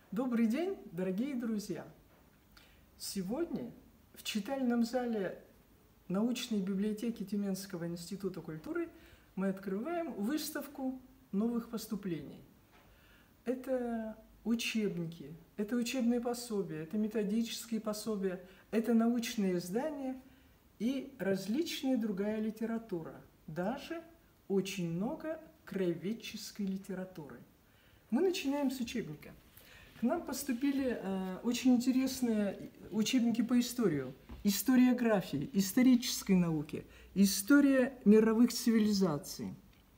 Добрый день, дорогие друзья! Сегодня в читальном зале научной библиотеки Тюменского института культуры мы открываем выставку новых поступлений. Это учебники, это учебные пособия, это методические пособия, это научные издания и различная другая литература, даже очень много краеведческой литературы. Мы начинаем с учебника. К нам поступили очень интересные учебники по истории, историографии, исторической науке, история мировых цивилизаций.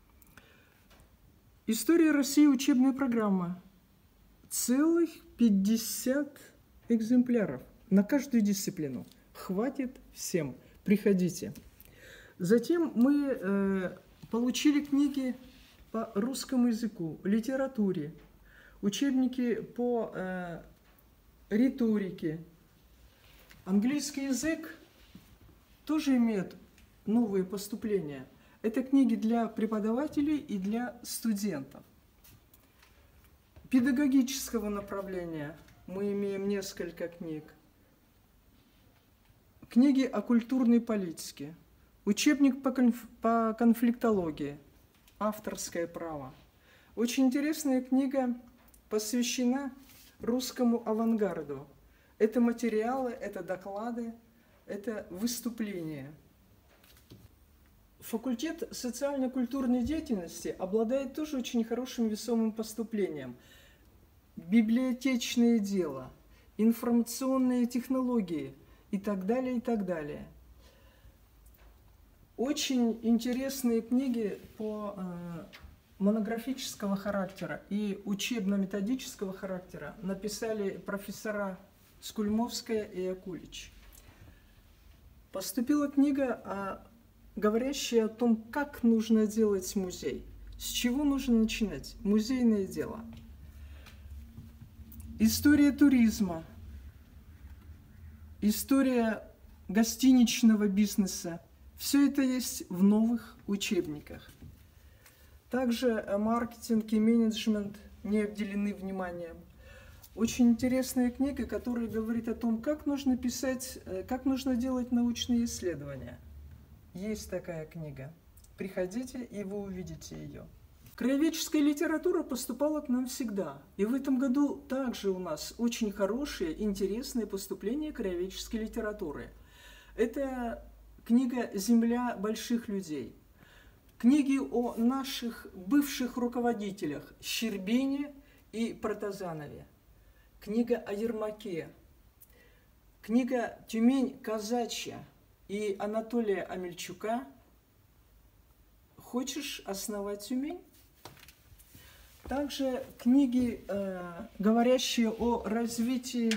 История России учебная программа. Целых 50 экземпляров на каждую дисциплину. Хватит всем. Приходите. Затем мы получили книги по русскому языку, литературе, учебники по риторике. Английский язык тоже имеет новые поступления. Это книги для преподавателей и для студентов. Педагогического направления мы имеем несколько книг. Книги о культурной политике, учебник по конфликтологии, авторское право. Очень интересная книга посвящена русскому авангарду. Это материалы, это доклады, это выступления. Факультет социально-культурной деятельности обладает тоже очень хорошим весомым поступлением. Библиотечное дело, информационные технологии и так далее, и так далее. Очень интересные книги по монографического характера и учебно-методического характера написали профессора Скульмовская и Акулич. Поступила книга, говорящая о том, как нужно делать музей, с чего нужно начинать, музейное дело. История туризма, история гостиничного бизнеса. Все это есть в новых учебниках. Также маркетинг и менеджмент не обделены вниманием. Очень интересная книга, которая говорит о том, как нужно писать, как нужно делать научные исследования. Есть такая книга. Приходите, и вы увидите ее. Краеведческая литература поступала к нам всегда. И в этом году также у нас очень хорошие, интересные поступления краеведческой литературы. Это книга «Земля больших людей». Книги о наших бывших руководителях Щербине и Протазанове. Книга о Ермаке. Книга «Тюмень казачья» и Анатолия Амельчука «Хочешь основать Тюмень?». Также книги, говорящие о развитии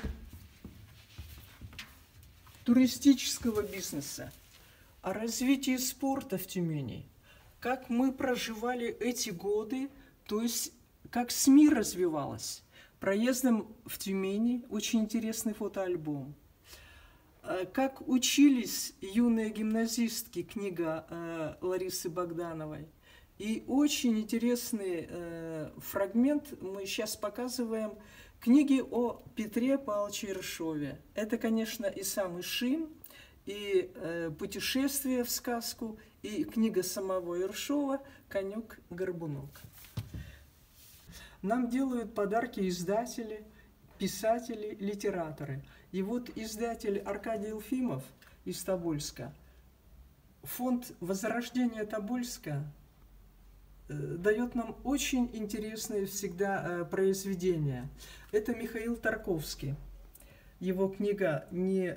туристического бизнеса, о развитии спорта в Тюмени, как мы проживали эти годы, то есть как СМИ развивалась. Проездом в Тюмени очень интересный фотоальбом. Как учились юные гимназистки, книга Ларисы Богдановой. И очень интересный фрагмент мы сейчас показываем. Книги о Петре Павловиче Ершове. Это, конечно, и сам Ишим, и «Путешествие в сказку», и книга самого Ершова «Конек-горбунок». Нам делают подарки издатели, писатели, литераторы. И вот издатель Аркадий Елфимов из Тобольска, фонд «Возрождение Тобольска» дает нам очень интересные всегда произведения. Это Михаил Тарковский. Его книга «Не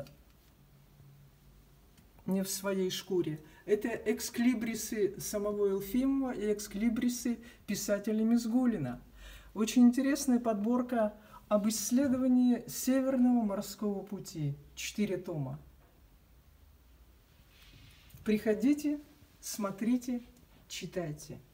в своей шкуре». Это эксклибрисы самого Елфимова и эксклибрисы писателя Мизгулина. Очень интересная подборка об исследовании Северного морского пути. 4 тома. Приходите, смотрите, читайте.